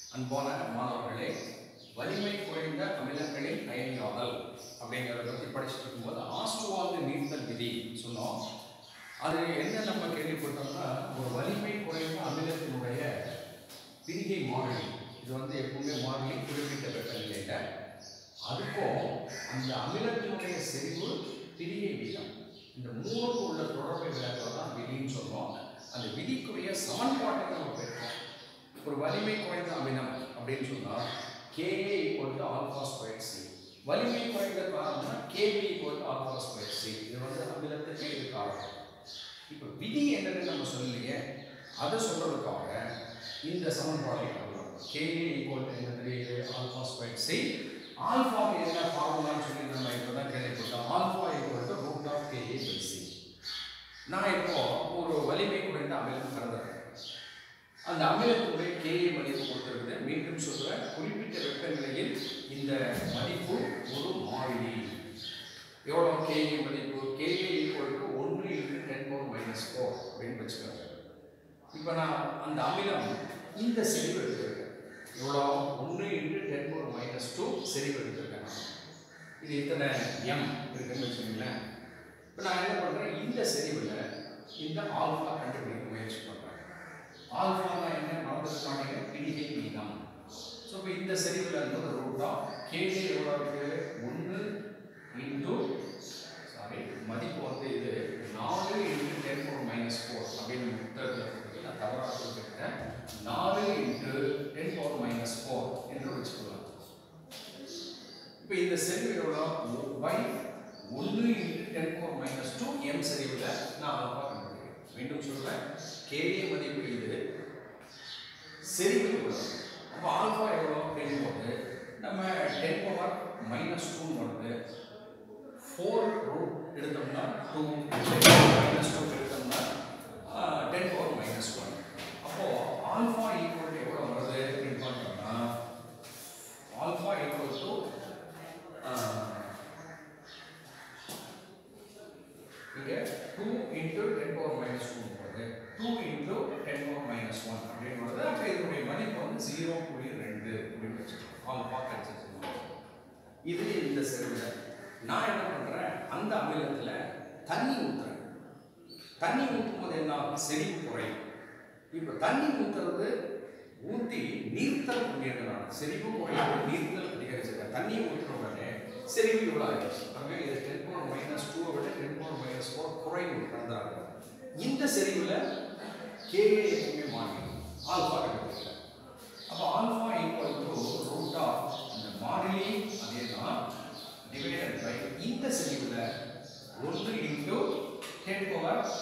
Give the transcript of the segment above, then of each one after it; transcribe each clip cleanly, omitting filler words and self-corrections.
அன்பான மாணவர்களே, வலிமை குறைந்த அமிலங்களின் அயனியாதல் அப்படிங்கிறத பற்றி படிச்சுட்டு இருக்கும்போது ஆஸ்ட்ரோவால்டு நீர்த்தல் விதி சொன்னோம். அது என்ன நம்ம கேள்விப்பட்டோம்னா, ஒரு வலிமை குறைந்த அமிலத்தினுடைய பிரிகை மாறிலி, இது எப்பவுமே மாறிலி குறிப்பிட்ட வெப்பநிலையில், அதுக்கும் அந்த அமிலத்தினுடைய செறிவு பிரிகை வீதம், இந்த மூணுக்கு உள்ள தொடர்பை விளக்குறதான் விதின்னு சொல்லுவோம். அந்த விதிக்குரிய சமன்பாட்டை நம்ம பெற்றோம். ஒரு வலிமை குறைந்த அமிலம் அப்படின்னு சொன்னால் Ka = ஆல்ஃபா ஸ்கொயர் சி. வலிமை குறைந்த காரம்னா Kb = ஆல்ஃபா ஸ்கொயர் சி. இது அமிலத்துக்கு இது காரணம். இப்போ விதி என்னன்னு நம்ம சொல்லலையே, அதை சொல்றதுக்காக இந்த சமன்பாடை எழுதலாம். Ka என்னது? Alpha square C. ஆல்ஃபாக்கு என்ன ஃபார்முலான்னு சொல்லி நம்ம இப்போதான் கேள்விப்பட்டோம். Alpha √Ka/c. நான் இப்போ ஒரு வலிமை குறைந்த அமிலம் கலந்துறேன். அந்த அமிலத்துடைய Ka மதிப்பு கொடுத்திருக்குது. மீண்டும் சொல்றேன், குறிப்பிட்ட வெப்பநிலையில் இந்த மதிப்பு ஒரு மாறிலி. எவ்வளோ Ka மதிப்பு? Ka = 1 × 10⁻⁻⁴ அப்படின்னு வச்சுக்கோங்க. இப்போ நான் அந்த அமிலம் இந்த செறிவு எடுத்துருக்கேன். எவ்வளோ? 1 × 10⁻⁻² செறிவு எடுத்துருக்கேன். இது இத்தனை m இருக்குன்னு வச்சுக்கோங்களேன். இப்போ நான் என்ன பண்ணுறேன், இந்த செறிவில் இந்த ஆல்ஃபா கண்டுபிடிக்க முயற்சி பண்ணுறேன். ஆல்ஃபானா என்ன? மறந்துட்டாங்க, பிரிகை வீதம். ஸோ இப்போ இந்த செறிவில் இருந்து Ka எவ்வளோ இருக்கு? 1 மதிப்பு இது 4 × 10⁻⁴ அப்படின்னு உத்தரத்தில் நான் தவறாக சொல்லிட்டேன். 4 × 10⁻⁴ என்று வச்சுக்கலாம். இப்போ இந்த செறிவு எவ்வளோ? 1 × 10⁻² m செறிவில் நான் ஆல்ஃபா கண்டுபிடிக்கிறேன். மீண்டும் சொல்றேன், Ka மதிப்பு இது, செறிவு எவ்வளோ? அப்போ ஆல்ஃபா எவ்வளோ அப்படிங்கும்போது நம்ம 10⁻⁻² வருது. 4 எடுத்தோம்னா 2 -2 எடுத்தோம்னா 10⁻⁻1. அப்போ ஆல்ஃபா எவ்வளோ வருது அப்படின்னு பார்த்தோம்னா, ஆல்ஃபா இங்கே 2 × 10⁻² வருது. 2 × 10⁻⁻1 அப்படின்னு வருது. அப்போ இதனுடைய மதிப்பு 0.2 அப்படின்னு வச்சுக்கோங்க. ஆல்ஃபா கிடைச்சிருக்கு. இது இந்த செறிவில் நான் என்ன பண்ணுறேன், அந்த அமிலத்தில் தண்ணி ஊற்றுறேன். தண்ணி ஊற்றும் போது என்ன? செறிவு குறையும். இப்போ தண்ணி ஊற்றி நீர்த்தல் பண்ணியிருக்கிறாங்க. செறிவு குறையும், நீர்த்தல் அதிகரிச்சிருக்கேன். தண்ணி ஊற்றுற உடனே செறிவு இவ்வளோ ஆகிடுச்சு. அங்கே இது 10⁻⁻² விட 10⁻⁻4 குறைவு நடந்துறாங்க. இந்த செறிவில் Ka எப்பவுமே மாறிடும். ஆல்ஃபா கண்டுபிடிக்கல. அப்போ ஆல்ஃபா √, அந்த மாறிலி அதே தான், டிவைடட் பை இந்த செறிவில் 1 ×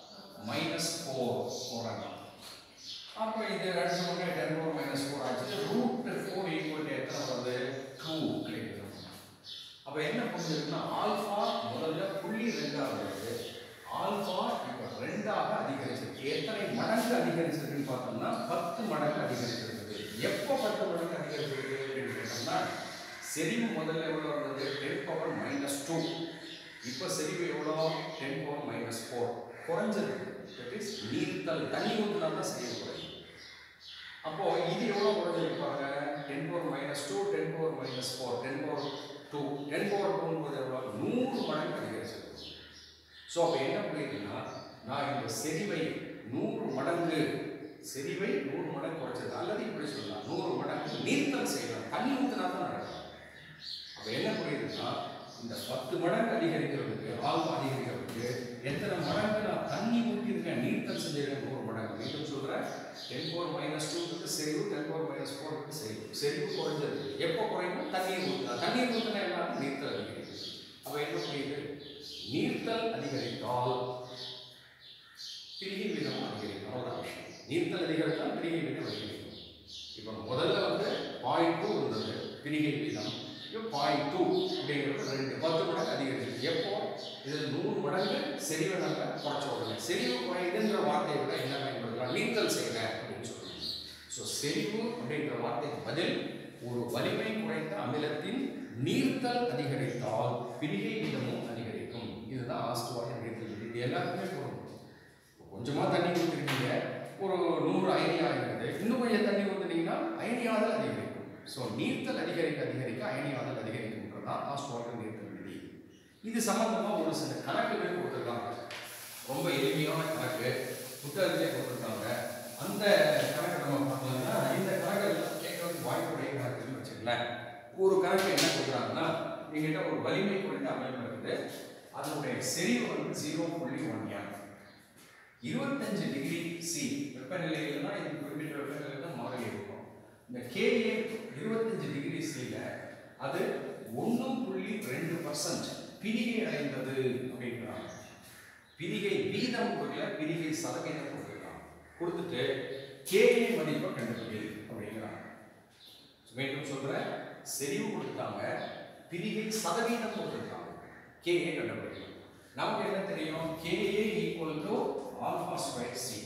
10⁻⁻4 போடுறாங்க. அப்போ இது 2 10⁻⁻4 ஆச்சு. √4 எத்தனை வருது? 2 கிடைக்குது. அப்போ என்ன புரிஞ்சுதுன்னா, ஆல்ஃபா முதல்ல 0.2 வருது. ஆல்ஃபா இப்போ 2ஆக அதிகரிச்சிருக்கு. எத்தனை மடங்கு அதிகரிச்சிருக்குன்னு பார்த்தோம்னா 10 மடங்கு அதிகரிச்சிருக்கு. எப்போ 10 மடங்கு அதிகரிச்சிருக்கு அப்படின்னு கேட்டோம்னா, செறிவு முதல்ல எவ்வளோ இருந்தது? 10⁻⁻2. இப்போ செறிவு எவ்வளோ? 10⁻⁻4 குறைஞ்சிருக்கு. தட் இஸ் நீர்த்தல். தண்ணி ஊற்றினா தான் செறிவு குறையும். அப்போ இது எவ்வளோ குறைஞ்சிருப்பாங்க? 10⁻⁻2 10⁻⁻4 10⁻2 10⁻2 எவ்வளோ? 100 மடங்கு அதிகரிச்சிருக்கு. ஸோ அப்போ என்ன புரியுதுன்னா, நான் இந்த செறிவை 100 மடங்கு குறைச்சது, அல்லது இப்படி சொல்லலாம், 100 மடங்கு நீர்த்தல் செய்யலாம். தண்ணி ஊற்றினா தான் நடக்கும். அப்போ என்ன புரியுதுன்னா, இந்த 10 மடங்கு அதிகரிக்கிறதுக்கு, ஆல்ஃபா அதிகரிக்கிறதுக்கு எத்தனை மடங்கு நான் தண்ணி ஊற்றிருக்கேன், நீர்த்தல் செஞ்சிருக்கேன்? 100 மடங்கு. மீண்டும் சொல்கிறேன், 10⁻⁻2 செறிவு, 10⁻⁻4 செறிவு. செறிவு குறைஞ்சது எப்போ குறையும்? தண்ணீர் ஊற்றினா. தண்ணீர் ஊற்றினா என்ன? நீர்த்தல் அதிகரிக்கும். அப்போ என்ன புரியுது? நீர்த்தல் அதிகரித்தால் பிரிகை வீதம் அதிகரிக்கும். அவ்வளோதான் விஷயம். நீர்த்தல் அதிகரித்தால் பிரிகை வீதம் அதிகரிக்கும். இப்போ முதல்ல 0.2 இருந்தது பிரிகை வீதம். இப்போ 0.2 அப்படிங்கிறது 10 மடங்கு அதிகரிச்சு. எப்போ? இதில் 100 மடங்கு செறிவை நம்ம குறைச்ச உடனே. செறிவு குறையுதுன்ற வார்த்தையை விட என்ன பயன்படுத்தலாம்? நீர்த்தல் செய்கிறேன் அப்படின்னு சொல்லணும். ஸோ செறிவு அப்படின்ற வார்த்தைக்கு பதில் ஒரு வலிமை குறைந்த அமிலத்தின் நீர்த்தல் அதிகரித்தால் பிரிகை வீதமும் அதிகரிக்கும். இதுதான் ஆஸ்ட்ரோவால்டு நீர்த்தல் விதி. இது எல்லாருக்குமே போகும். கொஞ்சமாக தண்ணி ஊற்றிருக்கீங்க, ஒரு 100 அயனி ஆகிறது. இன்னும் கொஞ்சம் தண்ணி ஊற்றினீங்கன்னா அயனி அயனியாதல் அதிகரிக்கும். ஸோ நீர்த்தல் அதிகரிக்க அயனியாதல் அதிகரிக்கும்ன்றதான் லாஸ்ட் வாட்டர் நீர்த்தல் விதி. இது சம்பந்தமாக ஒரு சில கணக்குகள் கொடுத்துருக்காங்க. ரொம்ப எளிமையான கணக்கு புத்தகத்திலே கொடுத்துருக்காங்க. அந்த கணக்கை நம்ம பார்த்தோம்னா இந்த கணக்கெல்லாம் கேட்கறதுக்கு வாய்ப்புடைய கணக்குன்னு வச்சுக்கலாம். ஒரு கணக்கு என்ன கொடுக்குறாங்கன்னா, எங்கிட்ட ஒரு வலிமை குறைந்த அமிலம் இருக்குது. அதனுடைய செறிவு வந்து 0.1 m. 25 டிகிரி சி வெப்பநிலையில்னா இது குறிப்பிட்ட வெப்பநிலையில் தான் மாறி இருக்கும். இந்த KA 25 டிகிரி சியில் அது 1.2% பிரிகை அடைந்தது அப்படின்றாங்க. பிரிகை வீதம் கொடுக்கல, பிரிகை சதவீதம் கொடுத்துருக்காங்க. கொடுத்துட்டு KA மதிப்பை கண்டுபிடி அப்படிங்கிறாங்க. மீண்டும் சொல்றேன், செறிவு கொடுத்துட்டாங்க, பிரிகை சதவீதம் கொடுத்துருக்காங்க, KA கண்டுபிடிக்கணும். நமக்கு என்ன தெரியும்? KA equal to alpha square C.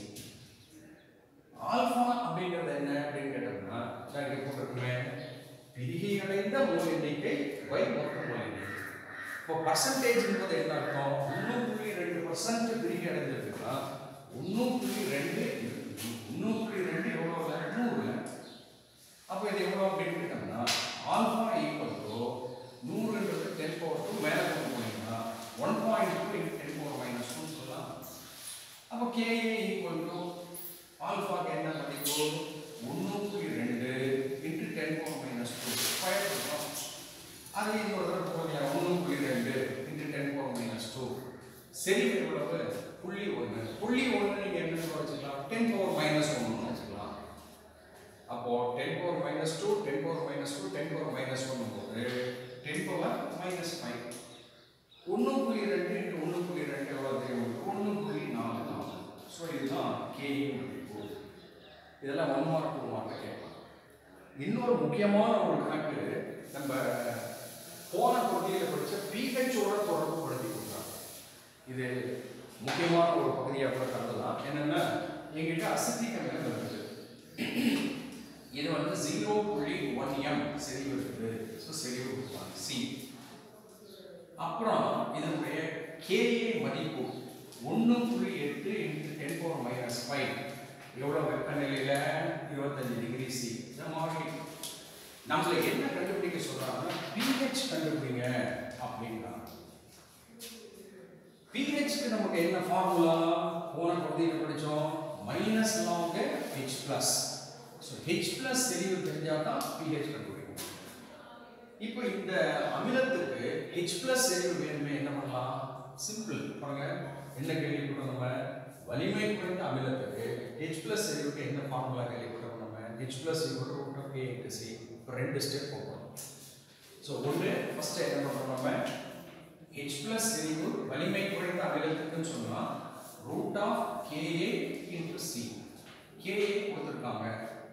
Alpha அப்படிங்கிறது என்ன அப்படின்னு கேட்டோம்னா, நான் இங்கே போட்டிருக்கேன், பிரிகை அடைந்த மோல் எண்ணிக்கை பை மொத்த மோல் எண்ணிக்கை. இப்போ பர்சன்டேஜ் என்பது என்ன அர்த்தம்? 1.2% பிரிகை அடைஞ்சிருக்குன்னா 1.2 எவ்வளோ? 100. அப்போ இது எவ்வளோ அப்படின்னு கேட்டோம்னா, ஆல்பா ஈக்குவல் டு 100ன்றது 10⁻2 மேலே கொண்டு போனீங்கன்னா 1.2 × 10⁻−2 சொல்லலாம். அப்போ KA ஈக்குவல் டு ஆல்பாக்கு என்ன மதிப்பு? 1.2 × 10⁻−2 ஸ்கொயர் பண்ணுறோம். அது இன்னொரு தடவை போகலையா? 1.2 × 10⁻−2 செறிவு எவ்வளவு? 0.1. 0.1 நீங்கள் என்ன வச்சுக்கலாம்? 10⁻−1 வச்சுக்கலாம். அப்போ 10⁻−2 10⁻−2 10⁻−1 போது 10⁻−5. 1.2 × 1.2 எவ்வளவு தெரியும்? 1.44. ஸோ இதுதான் KA மதிப்பு. இதெல்லாம் 1 மார்க் 2 மார்க் கேட்கலாம். இன்னொரு முக்கியமான ஒரு கணக்கு நம்ம போன பகுதியில் படித்த pH-ஓட தொடர்பு படுத்தி கொடுக்குறாங்க. இது முக்கியமான ஒரு பகுதியாக கூட கருதலாம். என்னென்னா, எங்கிட்ட அசிட்டிக் அமிலம் இருக்குது. இது வந்து 0.1 m செறிவு இருக்குது. ஸோ செறிவு கொடுப்பாங்க சி. அப்புறம் இதனுடைய KA மதிப்பு 1.8 × 10⁻−5 எவ்வளோ வெப்பநிலையில்? 25 டிகிரி சி. இந்த மாதிரி நம்மள என்ன கண்டுபிடிக்க சொல்றாங்கன்னா, pH கண்டுபிடிங்க அப்படின்றாங்க. pHக்கு நமக்கு என்ன ஃபார்முலா? போன பகுதியில் படித்தோம், -log H+. ஸோ H+ செறிவு தெரிஞ்சால் தான் pH கண்டுபிடிக்கும். இப்போ இந்த அமிலத்துக்கு H+ செறிவு வேணுமே, என்ன பண்ணலாம்? சிம்பிள். பாருங்க, என்ன கேள்விப்பட்டோம் நம்ம? வலிமை குறைந்த அமிலத்துக்கு H+ செறிவுக்கு என்ன ஃபார்முலா கேள்விப்பட்டோம் நம்ம? H+ = K × C. இப்போ 2 ஸ்டெப் போகிறோம். ஸோ ஒன்று ஃபர்ஸ்ட் என்ன பண்ணுறோம் நம்ம? H+ செறிவு வலிமை குறைந்த அமிலத்துக்குன்னு சொன்னால் √KA × C. KA கொடுத்துருக்காங்க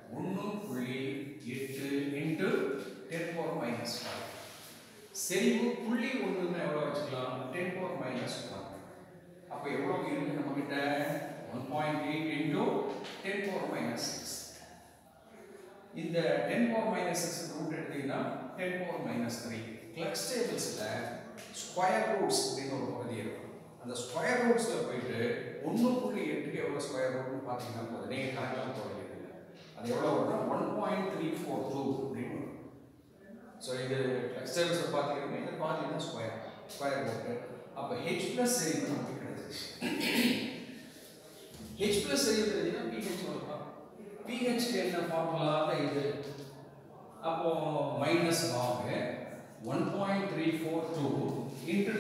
1.8 × 10⁻−5. செறிவு 0.1 எவ்வளோ வச்சுக்கலாம்? 10⁻−1. அப்போ எவ்வளோ இருக்கு நம்ம கிட்ட? 1.8 × 10⁻6. இந்த 10⁻6 ரூட் எடுத்தீங்கன்னா 10⁻3. கிளக்ஸ் டேபிள்ஸில் ஸ்கொயர் ரூட்ஸ் அப்படின்னு ஒரு பகுதி இருக்கும். அந்த ஸ்கொயர் ரூட்ஸில் போயிட்டு 1.8க்கு எவ்வளோ ஸ்கொயர் ரூட்னு பார்த்தீங்கன்னா போதும். நீங்கள் கணக்கெல்லாம் போட வேண்டியதில்லை. அது எவ்வளோ வரும்னா 1.342 அப்படின்னு வரும். ஸோ இது கிளக்ஸ் டேபிள்ஸில் பார்த்தீங்கன்னா இதை பார்த்தீங்கன்னா ஸ்கொயர் ரூட்டு. அப்போ H+ செறிவு நமக்கு கிடைச்சிச்சு. H+ செறிவு தெரிஞ்சுன்னா pH வரலாம். pHக்கு என்ன ஃபார்முலா? இது அப்போ -log 1.342 ×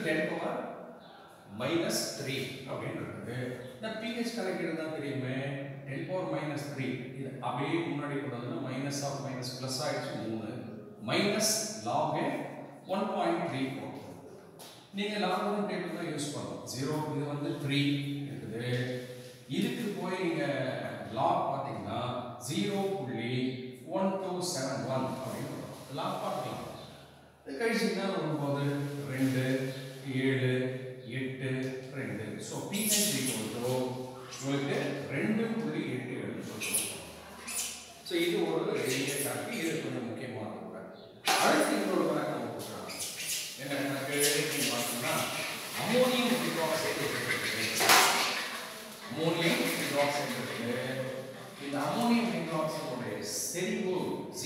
10⁻−3 அப்படின்னு இருக்குது. இந்த pH கணக்கீடு தான் தெரியுமே, 10⁻−3. இது அப்படியே முன்னாடி கொண்டதுன்னா -of ப்ளஸ் ஆயிடுச்சு 3 -log 1.34. நீங்கள் லாகரிதம் டேபிள் தான் யூஸ் பண்ணணும். 0 இது வந்து 3 இருக்குது. இதுக்கு போய் நீங்கள் லாக் பார்த்தீங்கன்னா 0.1271 அப்படின்னு லாக் பார்க்கலாம். இது கழிச்சிங்கன்னா வரும்போது 2 7 8 2. ஸோ pH உங்களுக்கு 2.8. ஸோ இது ஒரு எளிய கணக்கு. இது கொஞ்சம் முக்கியமானது கூட. அடுத்து இன்னொரு கணக்கு நம்ம கொடுக்குறாங்க. என்ன கணக்கு பார்த்தோம்னா, அமோனியம் ஹைட்ராக்சைடு இருக்குது. அமோனியம் ஹைட்ராக்சைடு இருக்குது. இந்த அமோனியம் ஹைட்ராக்சைடுடைய செறிவு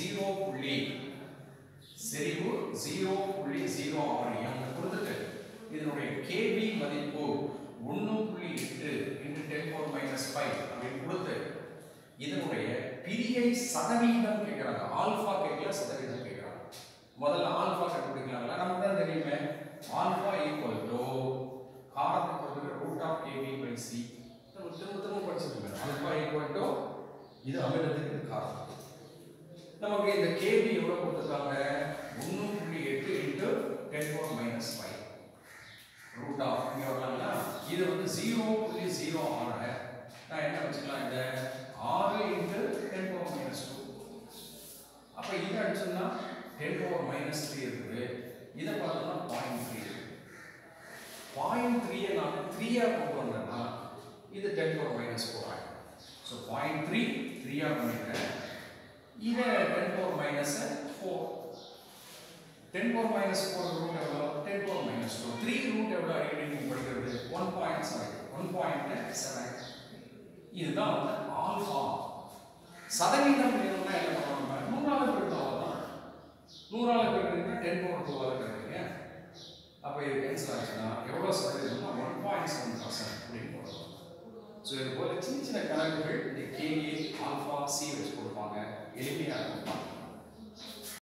புள்ளி செறிவு 0.06 கொடுத்துட்டு இதனுடைய kb மதிப்பு 1.8 into 10 power minus 5 அப்படின்னு கொடுத்து இதனுடைய பிரிகை சதவீதம் கேட்கறாங்க. ஆல்பா கேட்கல, சதவீதம் கேட்கறாங்க. முதல்ல ஆல்பா கண்டுபிடிக்கலாம்ல, நமக்கு தான் தெரியுமே. ஆல்பா ஈக்குவல் டு காரத்துக்கு வந்து root of kb by c. நம்ம திரும்ப படிச்சிருக்கோம். ஆல்பா ஈக்குவல் டு இது அமிலத்துக்கு இது காரத்துக்கு. நமக்கு இந்த kb எவ்வளவு கொடுத்திருக்காங்க? 1.8 into 10 power minus 5 root of இங்க வரலாம்ல. இது வந்து 0.06 நான் என்ன வச்சுக்கலாம்? இந்த 6 into 10 power minus 2. அப்ப இத அடிச்சோம்னா 10 power minus 3 இருக்குது. இத பார்த்தோம்னா 0.3 இருக்கு. 0.3 ஐ நான் 3 ஆ கொண்டு வந்தேன்னா இது 10 power minus 4 ஆகும். சோ 0.3 3 ஆ பண்ணிட்டேன். இத 10 power minus 4. 10 power minus 4 root எவ்வளவு? 10 power minus 2. 3 ரூட் எவ்வளவு அடிக்கடி நீங்க படிக்கிறது? 1.7. 1.7. இதுதான் வந்து ஆல்பா. சதவீதம் வேணும்னா என்ன பண்ணணும்? 100 ஆல பெருக்கணும் அவ்வளவுதான். 100 ஆல பெருக்கினா 10 power 2 ஆல பெருக்குறீங்க. அப்ப இது கேன்சல் ஆச்சுன்னா எவ்வளவு சதவீதம்னா 1.7% அப்படின்னு போடுறோம். சோ இது போல சின்ன சின்ன கணக்குகள் இந்த kA ஆல்பா c வச்சு கொடுப்பாங்க. எளிமையா இருக்கும்.